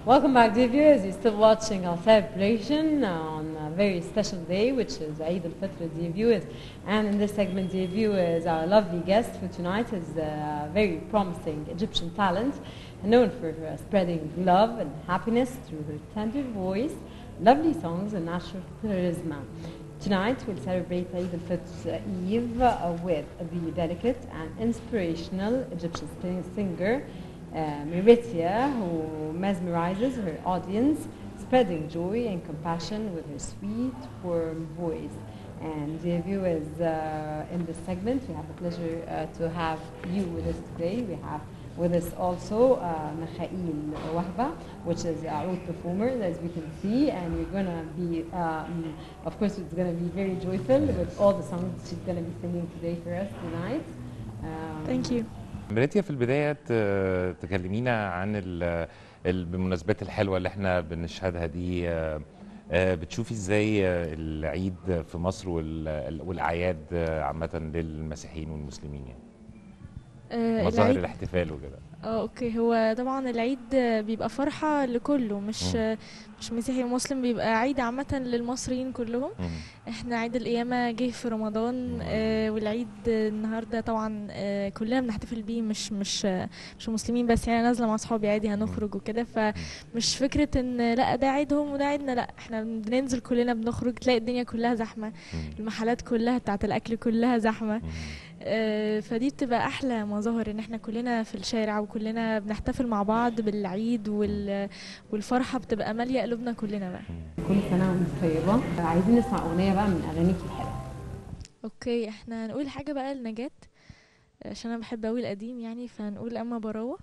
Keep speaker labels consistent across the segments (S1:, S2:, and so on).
S1: Welcome back, dear viewers. You're still watching our celebration on a very special day, which is Eid al-Fitr, dear viewers. And in this segment, dear viewers, our lovely guest for tonight is a very promising Egyptian talent, known for spreading love and happiness through her tender voice, lovely songs, and natural charisma. Tonight, we'll celebrate Eid al-Fitr Eve with the delicate and inspirational Egyptian singer, Meritia, who mesmerizes her audience, spreading joy and compassion with her sweet, warm voice. And dear viewers, in this segment, we have the pleasure to have you with us today. We have with us also Mikhail Wahba, which is a oud performer, as we can see, and we're going to be, of course, it's going to be very joyful with all the songs she's going to be singing today for us tonight.
S2: Thank you.
S3: مريتيا، في البداية تكلمينا عن المناسبات الحلوة اللي احنا بنشهدها دي. بتشوفي ازاي العيد في مصر والأعياد عامة للمسيحيين والمسلمين، يعني مظاهر الاحتفال وكده؟
S2: اوكي، هو طبعا العيد بيبقى فرحة لكله، مش مسيحي ومسلم، بيبقى عيد عامة للمصريين كلهم. احنا عيد القيامة جه في رمضان، والعيد النهاردة طبعا كلنا بنحتفل بيه، مش مسلمين بس. يعني نازلة مع اصحابي عادي هنخرج وكده، فمش فكرة ان لا ده عيدهم وده عيدنا، لا احنا بننزل كلنا بنخرج، تلاقي الدنيا كلها زحمة، المحلات كلها بتاعت الاكل كلها زحمة. فدي بتبقى احلى مظاهر، ان احنا كلنا في الشارع وكلنا بنحتفل مع بعض بالعيد، والفرحه بتبقى ماليه قلوبنا كلنا بقى.
S1: كل سنه وانت طيبه. عايزين نسمع اغنيه بقى من اغانيك الحلوه.
S2: اوكي، احنا هنقول حاجه بقى لنجاة، عشان انا بحب قوي القديم يعني، فهنقول اما براوه،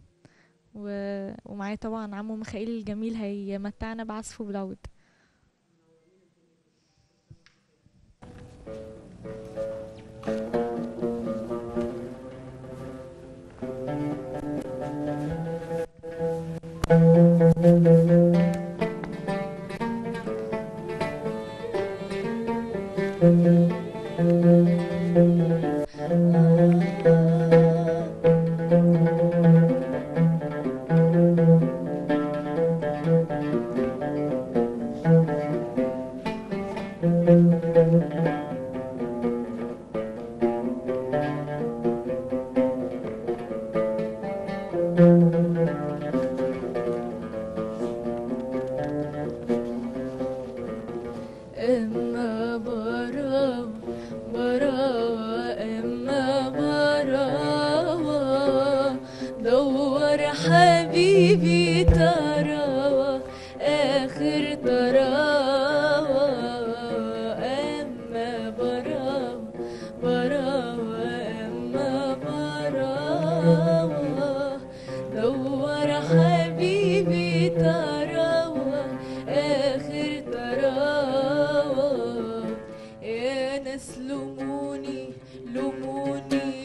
S2: ومعايا طبعا عمو ميخائيل الجميل هيمتعنا بعزفه بالعود.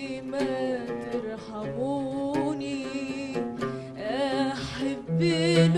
S4: بين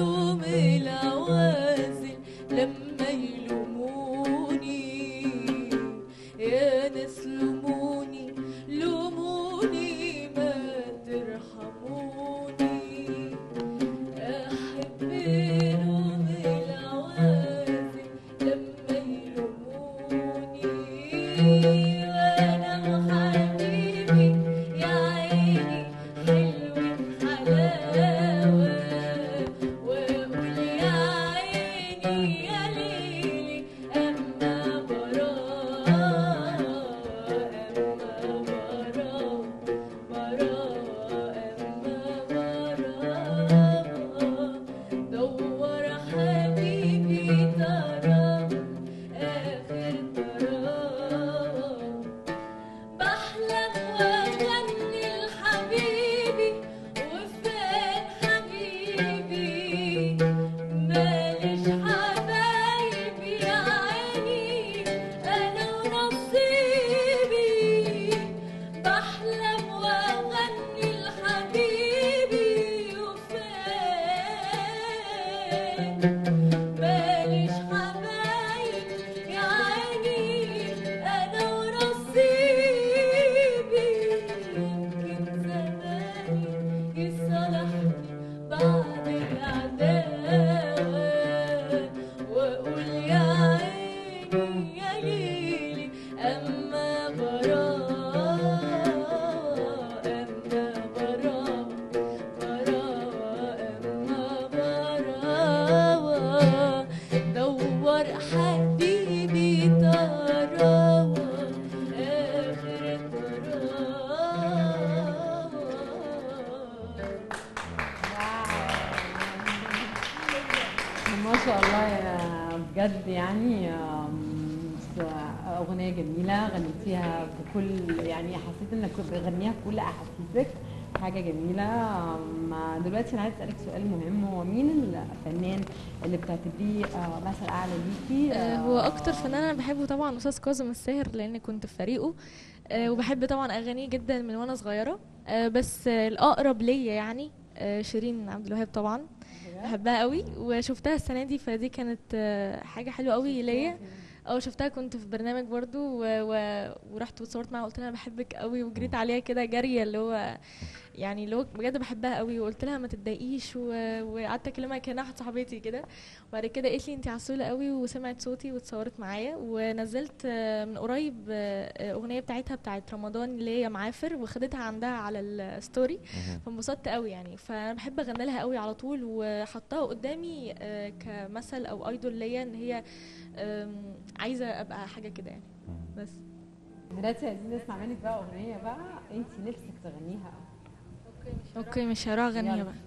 S1: ما شاء الله بجد يعني أغنية جميلة غنيتيها بكل، يعني حسيت إنك بتغنيها بكل أحاسيسك، حاجة جميلة. دلوقتي أنا عايز أسألك سؤال مهم، هو مين الفنان اللي بتعتبريه مثل أعلى ليكي؟
S2: هو أكتر فنان أنا بحبه طبعا أستاذ كاظم الساهر، لأن كنت في فريقه، وبحب طبعا أغانيه جدا من وأنا صغيرة. بس الأقرب ليا يعني شيرين عبد الوهاب طبعا بحبها قوي، وشفتها السنة دي، فدي كانت حاجة حلوة قوي ليا. شفتها كنت في برنامج برضو ورحت واتصورت معاها وقلت لها انا بحبك قوي، وجريت عليها كده جاريه، اللي هو يعني اللي هو بجد بحبها قوي، وقلت لها ما تتضايقيش، وقعدت اكلمها كانها واحده صاحبتي كده. وبعد كده قالت لي انت عسوله قوي، وسمعت صوتي واتصورت معايا. ونزلت من قريب اغنيه بتاعت رمضان اللي هي معافر، وخدتها عندها على الستوري، فانبسطت قوي يعني. فانا بحب اغني لها قوي على طول، وحطها قدامي كمثل او ايدول ليا، ان هي عايزه ابقى حاجه كده يعني. بس
S1: دلوقتي عايزين نسمع منك بقى اغنيه بقى انت نفسك تغنيها.
S2: اوكي مش هروح اغنيها بقى.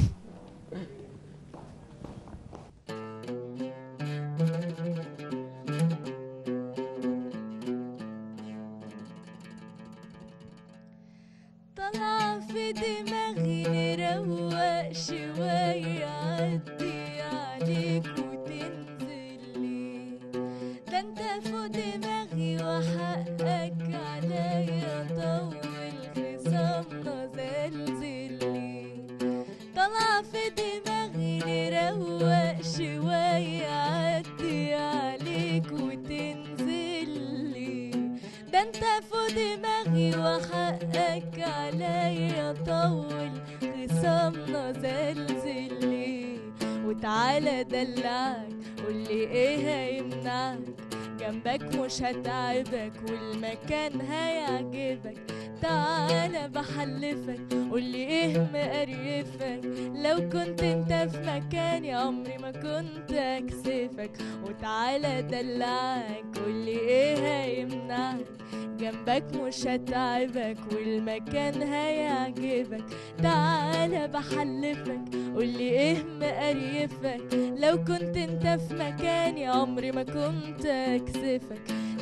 S2: طلع في دماغي نروق شويه، عدي عليك وتنزل لي، ده انت فوق دماغي وحقك عليا، طول خصامنا زلزل لي. طلع في دماغي نروق شويه، عدي عليك وتنزل لي، ده انت فوق دماغي وحقك عليا، طول خصامنا زلزل لي. وتعالى دلعك قولي ايه هيمنعك، جنبك مش هتعبك والمكان هيعجبك. تعالى بحلفك قولي ايه مقرفك، لو كنت انت في مكاني عمري ما كنت اكسفك. وتعالى دلعك قولي ايه هيمنعك، جنبك مش هتعبك والمكان هيعجبك. تعالى بحلفك قولي ايه مقرفك، لو كنت انت في مكاني عمري ما كنت اكسفك.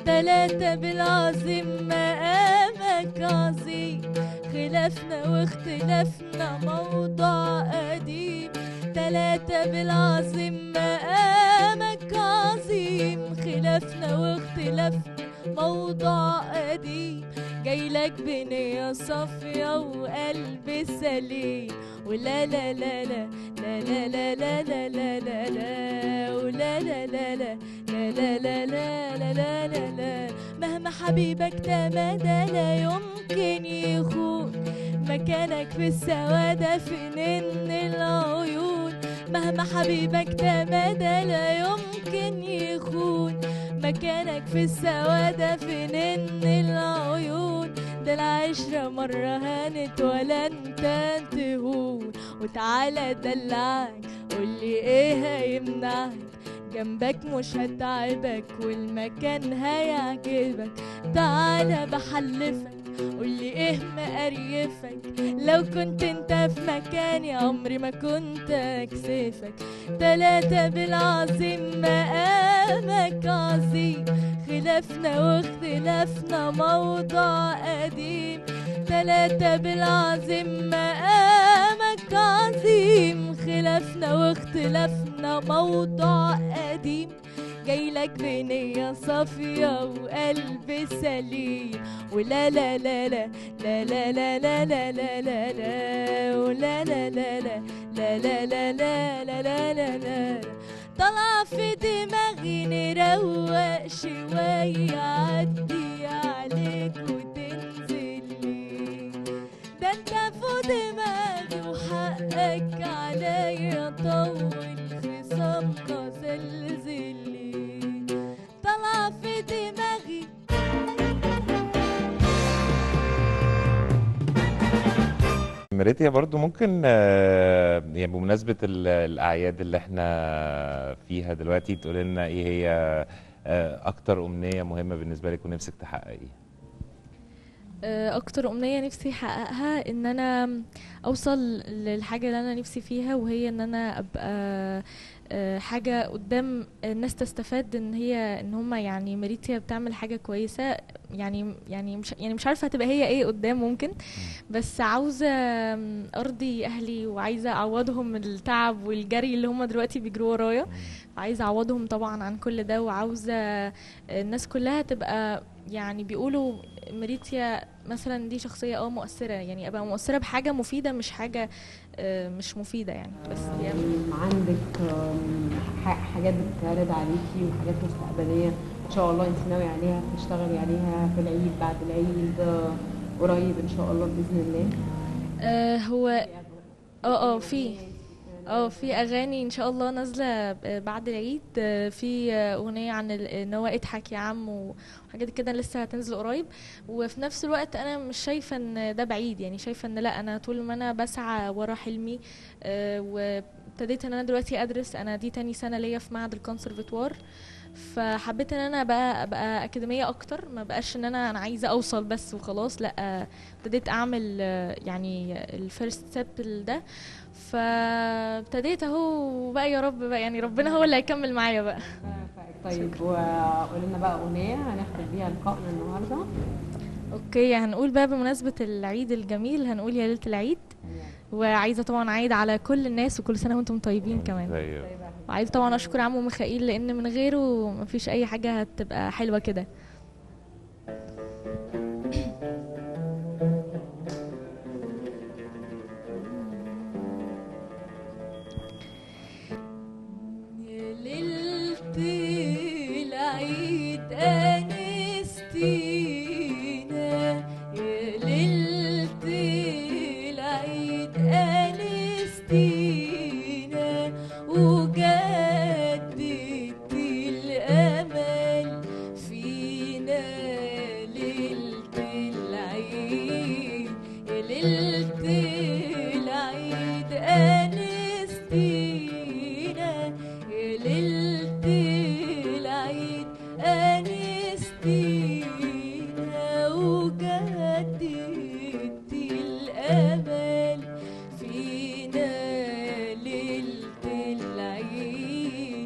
S2: 3 بالعظيم مقامك عظيم، خلافنا واختلافنا موضوع قديم. 3 بالعظيم مقامك عظيم، خلافنا واختلافنا موضوع قديم. جايلك بنية صافية وقلب سليم، ولا لا لا لا لا لا لا لا لا لا لا، ولا لا لا لا لا لا لا لا لا لا لا. مهما حبيبك تمادى لا يمكن يخون، مكانك في السوادة في نن العيون. مهما حبيبك تمادى لا يمكن يخون، مكانك في السوادة في نن العيون. ده العشرة مرة هانت ولا انت تهون. وتعالى دلعك قولي ايه هيمنعك، جنبك مش هتعبك والمكان هيعجبك. تعالى بحلفك قولي ايه مقرفك، لو كنت انت في مكاني عمري ما كنت اكسفك. 3 بالعظيم مقامك عظيم، خلافنا واختلافنا موضوع قديم. 3 بالعظيم مقامك عظيم، خلافنا واختلافنا موضوع قديم. جايلك بنية صافية وقلب سليم، ولا لا لا لا لا لا لا لا لا لا لا لا، ولا لا لا لا لا لا لا لا لا لا لا لا. طلع في دماغي نروق شوية، عدي عليك وتنزل لي، ده انت فوق دماغي وحقك عليا، طول خصامنا زلزل لي. طلع في دماغي.
S3: مريتيا برضو ممكن يعني بمناسبة الأعياد اللي احنا فيها دلوقتي تقول لنا ايه هي أكتر أمنية مهمة بالنسبة لك ونفسك تحققيها؟
S2: اكتر امنية نفسي احققها ان انا اوصل للحاجة اللي انا نفسي فيها، وهي ان انا ابقى حاجة قدام الناس تستفاد ان هم يعني ميريتيا بتعمل حاجة كويسة. يعني مش عارفة هتبقى هي ايه قدام ممكن، بس عاوزة ارضي اهلي وعايزة اعوضهم التعب والجري اللي هم دلوقتي بيجروا ورايا. عايزة اعوضهم طبعا عن كل ده، وعاوزة الناس كلها تبقى يعني بيقولوا ميريتيا مثلا دي شخصية مؤثرة، يعني ابقى مؤثرة بحاجة مفيدة مش حاجة مش مفيدة يعني. بس
S1: يعني عندك حاجات بتتعرض عليكي وحاجات مستقبلية ان شاء الله انت ناوية عليها تشتغلي عليها في العيد بعد العيد قريب ان شاء الله باذن الله؟
S2: هو في اغاني ان شاء الله نازله بعد العيد. في اغنيه عن ان هو اضحك يا عم وحاجات كده لسه هتنزل قريب. وفي نفس الوقت انا مش شايفه ان ده بعيد، يعني شايفه ان لا، انا طول ما انا بسعى ورا حلمي وابتديت ان انا دلوقتي ادرس. انا دي تاني سنه ليا في معهد الكونسرفتوار، فحبيت ان انا ابقى اكاديميه اكتر، ما بقاش ان انا عايزه اوصل بس وخلاص. لا، ابتديت اعمل يعني الفيرست ستيب ده، فابتديت اهو بقى. يا رب بقى يعني ربنا هو اللي هيكمل معايا بقى.
S1: طيب وقولي لنا بقى اغنيه هنختم بيها لقائنا النهارده.
S2: اوكي، هنقول بقى بمناسبه العيد الجميل هنقول يا ليله العيد. وعايزه طبعا اعيد على كل الناس وكل سنه وانتم طيبين كمان. وعايزه طبعا اشكر عمو ميخائيل لان من غيره مفيش اي حاجه هتبقى حلوه كده.
S4: يا ليلة العيد أنستينا، يا ليلة العيد أنستينا، وجددت الأمل فينا. ليلة العيد يا ليلة العيد أنستينا، يا ليلة العيد أنستينا، وجددت الأمل فينا. ليلة العيد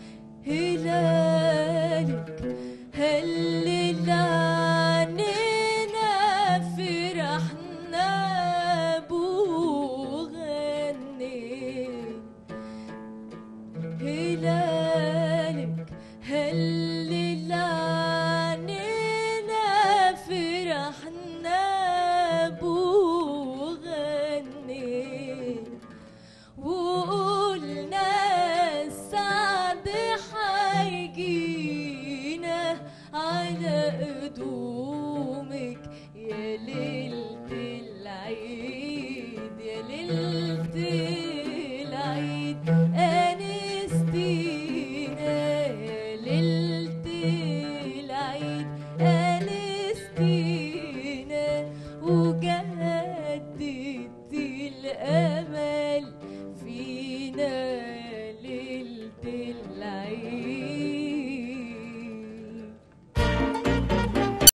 S4: هلالك هلل عنينا، فرحنا بوغني. هلالك هلل عنينا، فرحنا بوغني. وقلنا السعد حيجينا على قدومك يا ليلة العيد، يا ليلة العيد أنستينا، يا ليلة العيد أنستينا، وجددت الأمل فينا.